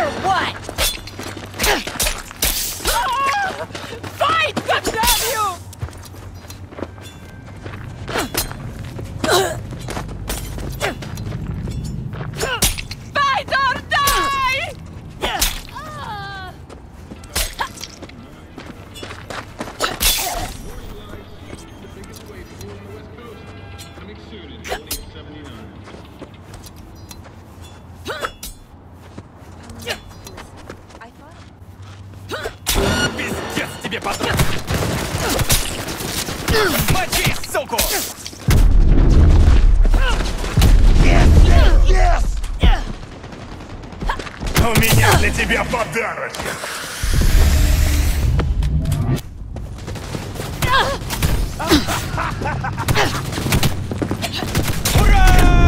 or what? Fight! God damn you! Fight or die! Пиздец тебе потом! Мочи, суку! Yes! У меня для тебя подарочек! Ура!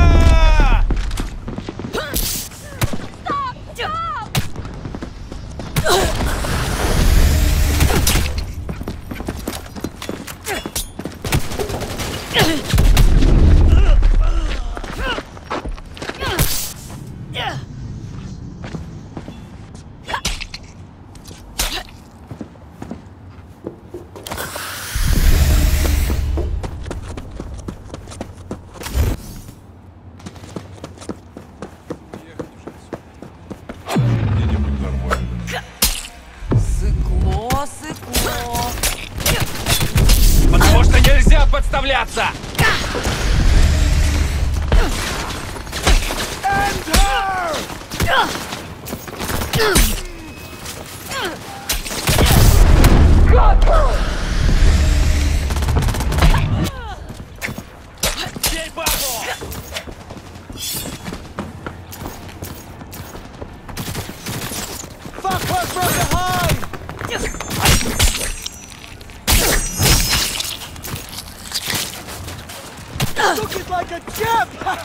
Потому что нельзя подставляться! Бей бабу! Fuck her from behind! Took it like a champ!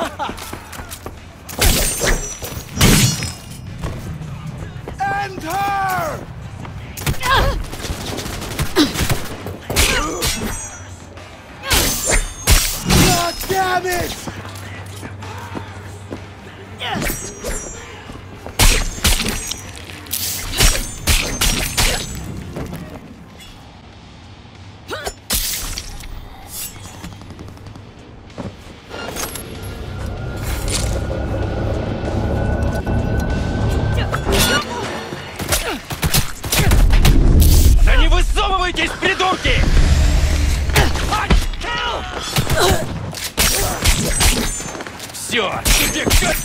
End her! God damn it! Да не высовывайтесь, придурки! Все, тебе как...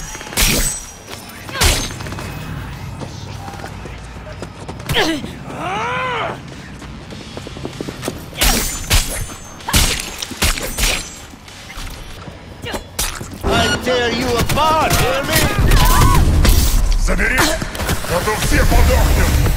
I tear you apart, hear me? Забери, а то все подохнем!